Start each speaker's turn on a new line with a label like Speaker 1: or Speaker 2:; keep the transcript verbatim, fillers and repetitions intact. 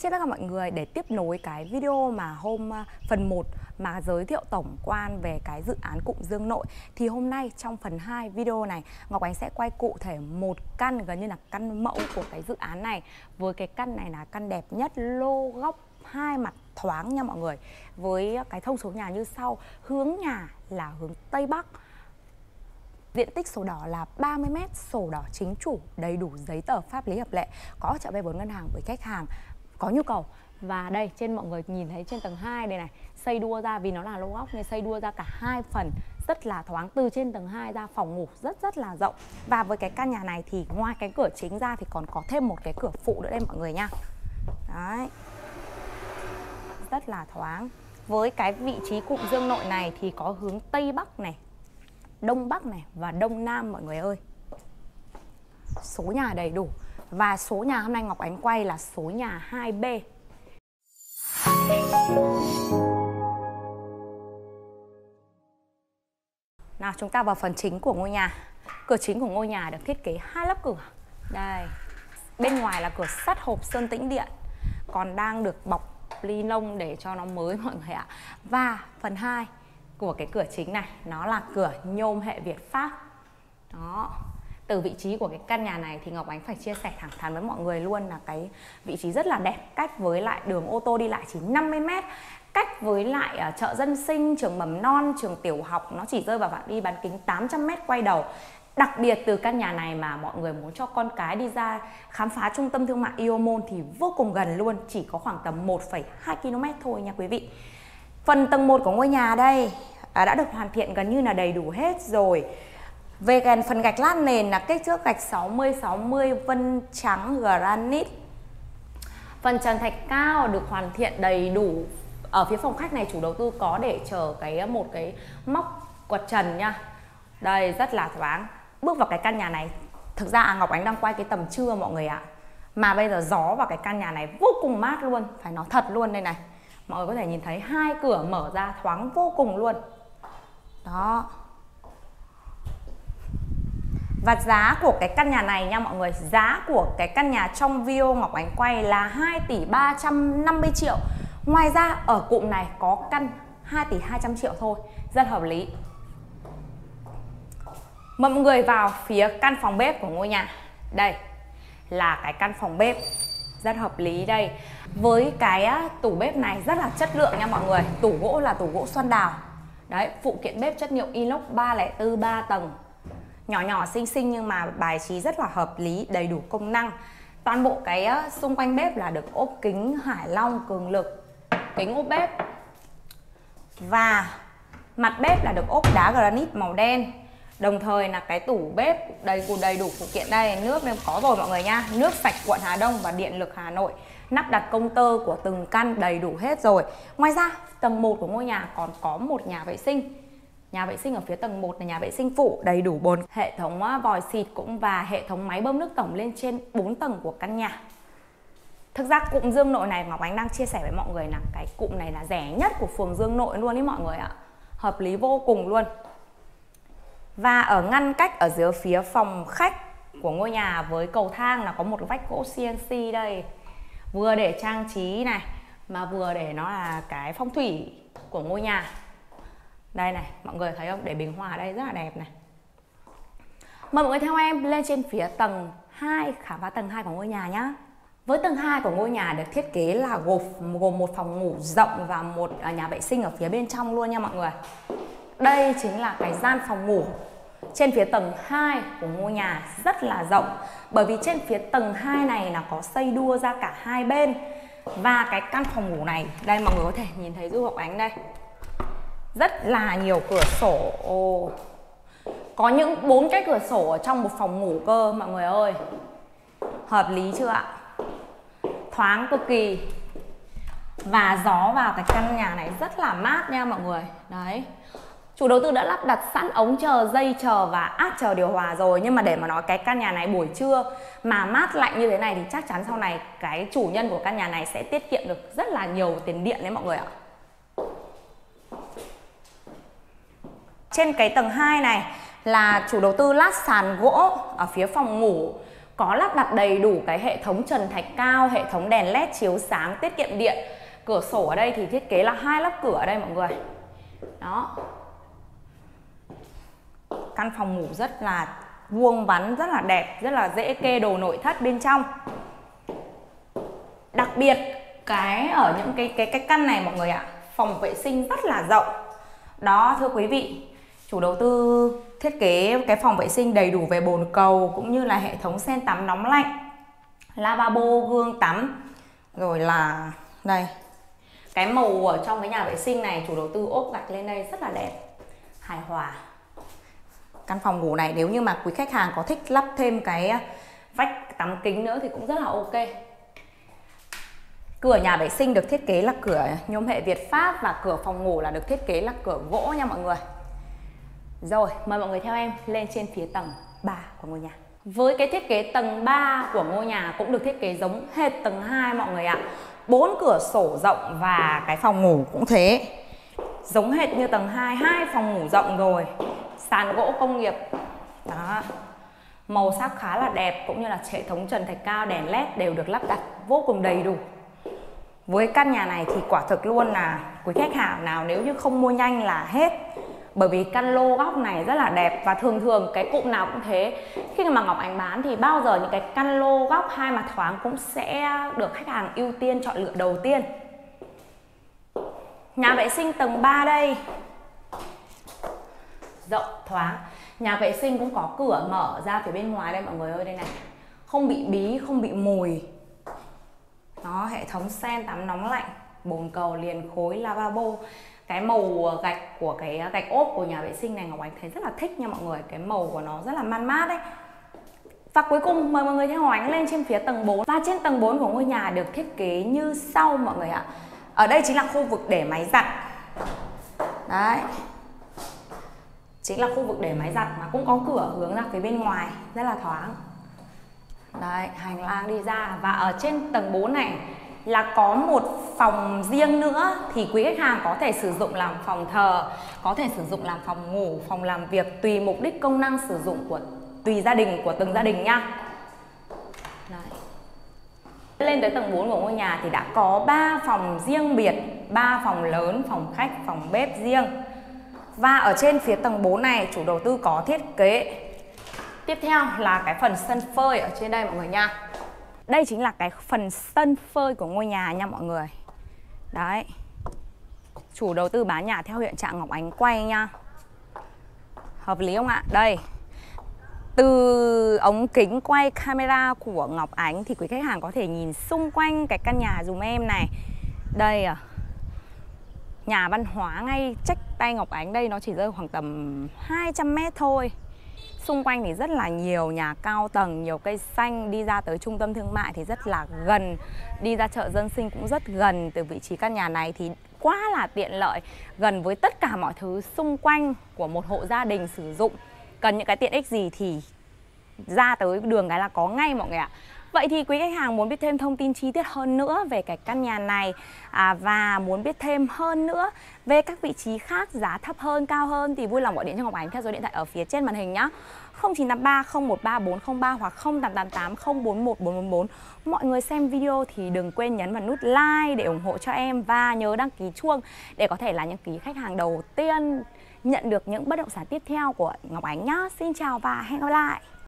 Speaker 1: Xin tất cả mọi người, để tiếp nối cái video mà hôm phần một mà giới thiệu tổng quan về cái dự án Cụm Dương Nội, thì hôm nay trong phần hai video này Ngọc Ánh sẽ quay cụ thể một căn gần như là căn mẫu của cái dự án này. Với cái căn này là căn đẹp nhất, lô góc hai mặt thoáng nha mọi người. Với cái thông số nhà như sau: hướng nhà là hướng Tây Bắc, diện tích sổ đỏ là ba mươi mét, sổ đỏ chính chủ, đầy đủ giấy tờ pháp lý hợp lệ, có trợ vay vốn ngân hàng với khách hàng có nhu cầu. Và đây, trên mọi người nhìn thấy trên tầng hai đây này, xây đua ra, vì nó là lô góc nên xây đua ra cả hai phần, rất là thoáng. Từ trên tầng hai ra phòng ngủ rất rất là rộng. Và với cái căn nhà này thì ngoài cái cửa chính ra thì còn có thêm một cái cửa phụ nữa đây mọi người nha. Đấy, rất là thoáng. Với cái vị trí Cụm Dương Nội này thì có hướng Tây Bắc này, Đông Bắc này và Đông Nam mọi người ơi. Số nhà đầy đủ. Và số nhà hôm nay Ngọc Ánh quay là số nhà hai B. Nào, chúng ta vào phần chính của ngôi nhà. Cửa chính của ngôi nhà được thiết kế hai lớp cửa. Đây, bên ngoài là cửa sắt hộp sơn tĩnh điện, còn đang được bọc ni lông để cho nó mới mọi người ạ. Và phần hai của cái cửa chính này, nó là cửa nhôm hệ Việt Pháp. Đó. Từ vị trí của cái căn nhà này thì Ngọc Ánh phải chia sẻ thẳng thắn với mọi người luôn là cái vị trí rất là đẹp, cách với lại đường ô tô đi lại chỉ năm mươi mét, cách với lại uh, chợ dân sinh, trường mầm non, trường tiểu học nó chỉ rơi vào phạm vi bán kính tám trăm mét quay đầu. Đặc biệt từ căn nhà này mà mọi người muốn cho con cái đi ra khám phá trung tâm thương mại Iomon thì vô cùng gần luôn, chỉ có khoảng tầm một phẩy hai ki lô mét thôi nha quý vị. Phần tầng một của ngôi nhà đây à, đã được hoàn thiện gần như là đầy đủ hết rồi. Về gần phần gạch lát nền là kích thước gạch sáu mươi sáu mươi vân trắng granite. Phần trần thạch cao được hoàn thiện đầy đủ. Ở phía phòng khách này chủ đầu tư có để chở cái một cái móc quật trần nha. Đây, rất là thoáng. Bước vào cái căn nhà này, thực ra Ngọc Ánh đang quay cái tầm trưa mọi người ạ. Mà bây giờ gió vào cái căn nhà này vô cùng mát luôn, phải nói thật luôn đây này. Mọi người có thể nhìn thấy hai cửa mở ra thoáng vô cùng luôn. Đó. Và giá của cái căn nhà này nha mọi người, giá của cái căn nhà trong video Ngọc Ánh quay là hai tỷ ba trăm năm mươi triệu. Ngoài ra ở cụm này có căn hai tỷ hai trăm triệu thôi, rất hợp lý. Mời mọi người vào phía căn phòng bếp của ngôi nhà. Đây là cái căn phòng bếp rất hợp lý đây. Với cái tủ bếp này rất là chất lượng nha mọi người. Tủ gỗ là tủ gỗ xoan đào. Đấy, phụ kiện bếp chất liệu inox ba không bốn ba tầng. Nhỏ nhỏ xinh xinh nhưng mà bài trí rất là hợp lý, đầy đủ công năng. Toàn bộ cái xung quanh bếp là được ốp kính Hải Long cường lực, kính ốp bếp. Và mặt bếp là được ốp đá granite màu đen. Đồng thời là cái tủ bếp đầy đầy đủ phụ kiện đây, nước nên có rồi mọi người nha. Nước sạch quận Hà Đông và điện lực Hà Nội. Nắp đặt công tơ của từng căn đầy đủ hết rồi. Ngoài ra tầng một của ngôi nhà còn có một nhà vệ sinh. Nhà vệ sinh ở phía tầng một là nhà vệ sinh phụ, đầy đủ bồn, hệ thống vòi xịt cũng và hệ thống máy bơm nước tổng lên trên bốn tầng của căn nhà. Thực ra cụm Dương Nội này Ngọc Ánh đang chia sẻ với mọi người là cái cụm này là rẻ nhất của phường Dương Nội luôn ý mọi người ạ. Hợp lý vô cùng luôn. Và ở ngăn cách ở dưới phía phòng khách của ngôi nhà với cầu thang là có một vách gỗ xê en xê đây. Vừa để trang trí này mà vừa để nó là cái phong thủy của ngôi nhà. Đây này, mọi người thấy không? Để bình hoa ở đây rất là đẹp này. Mời mọi người theo em lên trên phía tầng hai, khám phá tầng hai của ngôi nhà nhá. Với tầng hai của ngôi nhà được thiết kế là gồm, gồm một phòng ngủ rộng và một nhà vệ sinh ở phía bên trong luôn nha mọi người. Đây chính là cái gian phòng ngủ trên phía tầng hai của ngôi nhà, rất là rộng. Bởi vì trên phía tầng hai này là có xây đua ra cả hai bên. Và cái căn phòng ngủ này, đây mọi người có thể nhìn thấy giúp Ngọc Ánh đây, rất là nhiều cửa sổ. Có những bốn cái cửa sổ ở trong một phòng ngủ cơ mọi người ơi. Hợp lý chưa ạ? Thoáng cực kỳ. Và gió vào cái căn nhà này rất là mát nha mọi người. Đấy. Chủ đầu tư đã lắp đặt sẵn ống chờ, dây chờ và át chờ điều hòa rồi. Nhưng mà để mà nói cái căn nhà này buổi trưa mà mát lạnh như thế này thì chắc chắn sau này cái chủ nhân của căn nhà này sẽ tiết kiệm được rất là nhiều tiền điện đấy mọi người ạ. Trên cái tầng hai này là chủ đầu tư lát sàn gỗ ở phía phòng ngủ. Có lắp đặt đầy đủ cái hệ thống trần thạch cao, hệ thống đèn led chiếu sáng tiết kiệm điện. Cửa sổ ở đây thì thiết kế là hai lớp cửa ở đây mọi người. Đó. Căn phòng ngủ rất là vuông vắn, rất là đẹp, rất là dễ kê đồ nội thất bên trong. Đặc biệt cái ở những cái cái cái căn này mọi người ạ, phòng vệ sinh rất là rộng. Đó thưa quý vị, chủ đầu tư thiết kế cái phòng vệ sinh đầy đủ về bồn cầu cũng như là hệ thống sen tắm nóng lạnh, lavabo, gương tắm, rồi là đây. Cái màu ở trong cái nhà vệ sinh này chủ đầu tư ốp gạch lên đây rất là đẹp, hài hòa. Căn phòng ngủ này nếu như mà quý khách hàng có thích lắp thêm cái vách tắm kính nữa thì cũng rất là ok. Cửa nhà vệ sinh được thiết kế là cửa nhôm hệ Việt Pháp và cửa phòng ngủ là được thiết kế là cửa gỗ nha mọi người. Rồi, mời mọi người theo em lên trên phía tầng ba của ngôi nhà. Với cái thiết kế tầng ba của ngôi nhà cũng được thiết kế giống hệt tầng hai mọi người ạ. Bốn cửa sổ rộng và cái phòng ngủ cũng thế. Giống hệt như tầng hai, hai phòng ngủ rộng rồi. Sàn gỗ công nghiệp. Đó. Màu sắc khá là đẹp cũng như là hệ thống trần thạch cao, đèn led đều được lắp đặt vô cùng đầy đủ. Với căn nhà này thì quả thực luôn là quý khách hàng nào nếu như không mua nhanh là hết. Bởi vì căn lô góc này rất là đẹp và thường thường cái cụm nào cũng thế. Khi mà Ngọc Ánh bán thì bao giờ những cái căn lô góc hai mặt thoáng cũng sẽ được khách hàng ưu tiên chọn lựa đầu tiên. Nhà vệ sinh tầng ba đây. Rộng thoáng. Nhà vệ sinh cũng có cửa mở ra phía bên ngoài đây mọi người ơi, đây này. Không bị bí, không bị mùi. Đó, hệ thống sen tắm nóng lạnh, bồn cầu liền khối, lavabo. Cái màu gạch của cái gạch ốp của nhà vệ sinh này Ngọc Ánh thấy rất là thích nha mọi người. Cái màu của nó rất là man mát đấy. Và cuối cùng mời mọi người theo Ngọc Ánh lên trên phía tầng bốn. Và trên tầng bốn của ngôi nhà được thiết kế như sau mọi người ạ. Ở đây chính là khu vực để máy giặt. Đấy. Chính là khu vực để máy giặt mà cũng có cửa hướng ra phía bên ngoài, rất là thoáng. Đấy, hành lang đi ra. Và ở trên tầng bốn này là có một phòng riêng nữa thì quý khách hàng có thể sử dụng làm phòng thờ, có thể sử dụng làm phòng ngủ, phòng làm việc, tùy mục đích công năng sử dụng của tùy gia đình của từng gia đình nha. Đấy. Lên tới tầng bốn của ngôi nhà thì đã có ba phòng riêng biệt, ba phòng lớn, phòng khách, phòng bếp riêng. Và ở trên phía tầng bốn này chủ đầu tư có thiết kế. Tiếp theo là cái phần sân phơi ở trên đây mọi người nha. Đây chính là cái phần sân phơi của ngôi nhà nha mọi người. Đấy. Chủ đầu tư bán nhà theo hiện trạng Ngọc Ánh quay nha. Hợp lý không ạ? Đây. Từ ống kính quay camera của Ngọc Ánh thì quý khách hàng có thể nhìn xung quanh cái căn nhà dùm em này. Đây à. Nhà văn hóa ngay check tay Ngọc Ánh đây nó chỉ rơi khoảng tầm hai trăm mét thôi. Xung quanh thì rất là nhiều nhà cao tầng, nhiều cây xanh, đi ra tới trung tâm thương mại thì rất là gần. Đi ra chợ dân sinh cũng rất gần, từ vị trí căn nhà này thì quá là tiện lợi, gần với tất cả mọi thứ xung quanh của một hộ gia đình sử dụng. Cần những cái tiện ích gì thì ra tới đường cái là có ngay mọi người ạ. Vậy thì quý khách hàng muốn biết thêm thông tin chi tiết hơn nữa về cái căn nhà này à, và muốn biết thêm hơn nữa về các vị trí khác, giá thấp hơn, cao hơn thì vui lòng gọi điện cho Ngọc Ánh theo số điện thoại ở phía trên màn hình nhé. không chín tám ba không một ba bốn không ba hoặc không tám tám tám không bốn một bốn bốn bốn. Mọi người xem video thì đừng quên nhấn vào nút like để ủng hộ cho em và nhớ đăng ký chuông để có thể là những ký khách hàng đầu tiên nhận được những bất động sản tiếp theo của Ngọc Ánh nhé. Xin chào và hẹn gặp lại.